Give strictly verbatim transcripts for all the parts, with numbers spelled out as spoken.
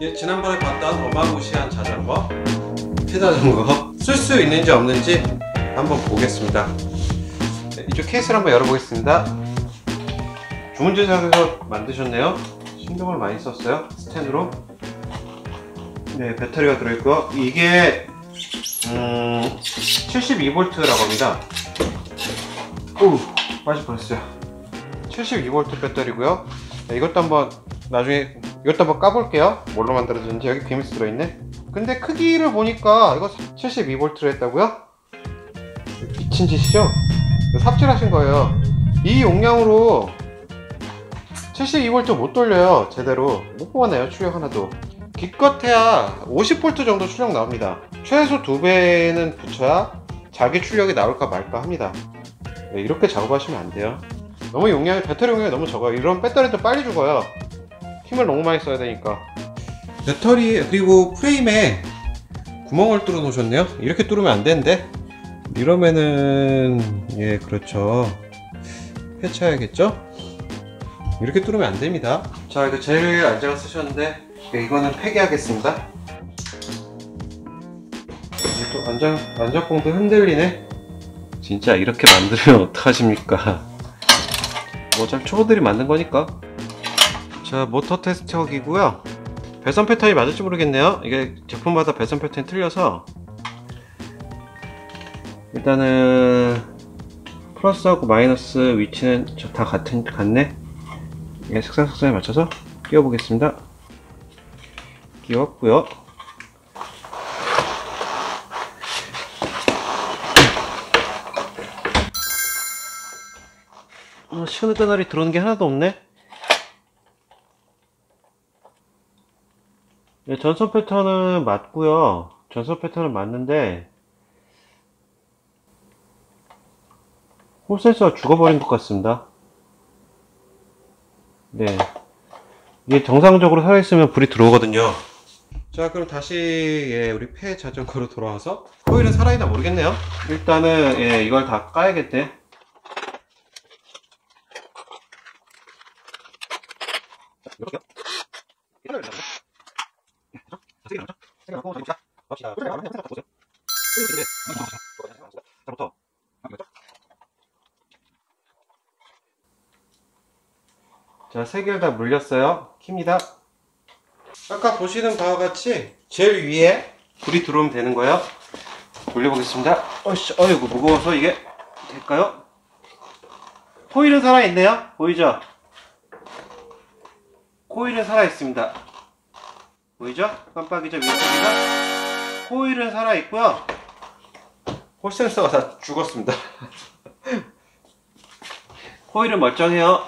예, 지난번에 봤던 어마무시한 자전거, 폐자전거 쓸 수 있는지 없는지 한번 보겠습니다. 네, 이쪽 케이스를 한번 열어보겠습니다. 주문 제작에서 만드셨네요. 신경을 많이 썼어요. 스텐으로. 네, 배터리가 들어있고요. 이게 음, 칠십이 볼트라고 합니다. 오, 빠질 뻔했어요. 칠십이 볼트 배터리고요. 네, 이것도 한번 나중에 이것도 한번 까볼게요. 뭘로 만들어졌는지. 여기 비밀스 들어있네. 근데 크기를 보니까 이거 칠십이 볼트를 했다고요? 미친 짓이죠? 삽질하신 거예요. 이 용량으로 칠십이 볼트 못 돌려요. 제대로 못 뽑아내요. 출력 하나도. 기껏해야 오십 볼트 정도 출력 나옵니다. 최소 두 배는 붙여야 자기 출력이 나올까 말까 합니다. 네, 이렇게 작업하시면 안 돼요. 너무 용량이, 배터리 용량이 너무 적어요. 이런 배터리도 빨리 죽어요. 힘을 너무 많이 써야 되니까. 배터리 그리고 프레임에 구멍을 뚫어 놓으셨네요. 이렇게 뚫으면 안 되는데, 이러면은 예 그렇죠, 폐차야겠죠. 이렇게 뚫으면 안 됩니다. 자, 이거 제일 안장을 쓰셨는데, 예, 이거는 폐기하겠습니다. 또 안장 안장봉도 흔들리네. 진짜 이렇게 만들면 어떡하십니까? 뭐 잘 초보들이 만든 거니까. 자, 모터 테스터기고요. 배선 패턴이 맞을지 모르겠네요. 이게 제품마다 배선 패턴이 틀려서 일단은 플러스하고 마이너스 위치는 다 같은 같네. 예, 색상 색상에 맞춰서 끼워 보겠습니다. 끼웠고요. 어, 시그널 배널이 들어오는 게 하나도 없네. 네, 전선 패턴은 맞고요. 전선 패턴은 맞는데 홀 센서가 죽어버린 것 같습니다. 네, 이게 정상적으로 살아있으면 불이 들어오거든요. 자, 그럼 다시 예, 우리 폐 자전거로 돌아와서 코일은 살아있나 모르겠네요. 일단은 예, 이걸 다 까야겠대. 자, 세 개를 다 물렸어요. 킵니다. 아까 보시는 바와 같이 제일 위에 불이 들어오면 되는 거예요. 돌려보겠습니다. 어이씨, 어이구, 무거워서 이게 될까요? 코일은 살아있네요. 보이죠? 코일은 살아있습니다. 보이죠? 깜빡이죠? 위쪽이가. 코일은 살아있고요. 홀센서가 다 죽었습니다. 코일은 멀쩡해요.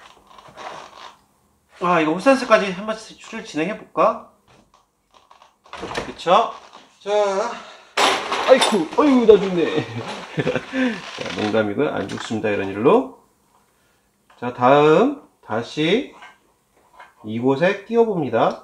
아, 이거 홀센서까지 한번 추를 진행해볼까? 그쵸? 자, 아이쿠, 어이구, 나 죽네. 자, 농담이고요. 안 죽습니다. 이런 일로. 자, 다음 다시 이곳에 끼워봅니다.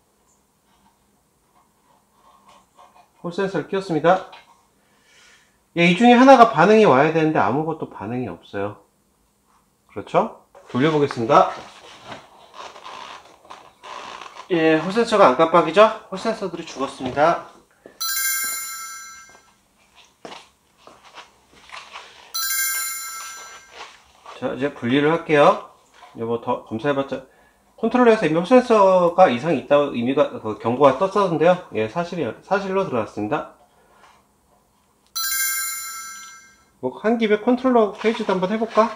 홀센서를 끼웠습니다. 예, 이 중에 하나가 반응이 와야 되는데 아무것도 반응이 없어요. 그렇죠? 돌려보겠습니다. 예, 홀센서가 안 깜빡이죠? 홀센서들이 죽었습니다. 자, 이제 분리를 할게요. 이거 더 검사해봤자, 컨트롤러에서 이미 홀센서가 이상이 있다고 의미가, 그 경고가 떴었는데요. 예, 사실이, 사실로 들어갔습니다. 뭐, 한 김에 컨트롤러 페이지도 한번 해볼까?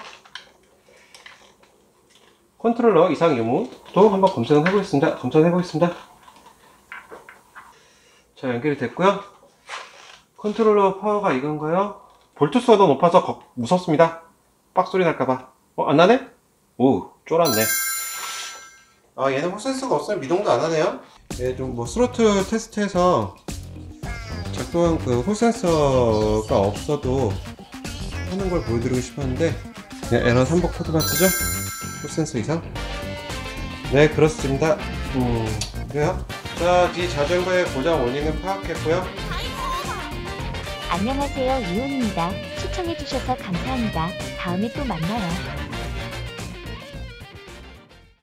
컨트롤러 이상 유무도 한번 검색을 해보겠습니다. 검색을 해보겠습니다. 자, 연결이 됐고요. 컨트롤러 파워가 이건가요? 볼트수가 너무 높아서 거, 무섭습니다. 빡소리 날까봐. 어, 안 나네? 오, 쫄았네. 아, 얘는 홀센서가 없으면 미동도 안 하네요. 예, 좀 뭐 스로틀 테스트해서 작동한 그 홀센서가 없어도 하는 걸 보여드리고 싶었는데, 그냥 에러 삼복 코드만 뜨죠? 홀센서 이상? 네, 그렇습니다. 음, 그래요? 자, 이 자전거의 고장 원인은 파악했고요. 안녕하세요, 유온입니다. 시청해주셔서 감사합니다. 다음에 또 만나요.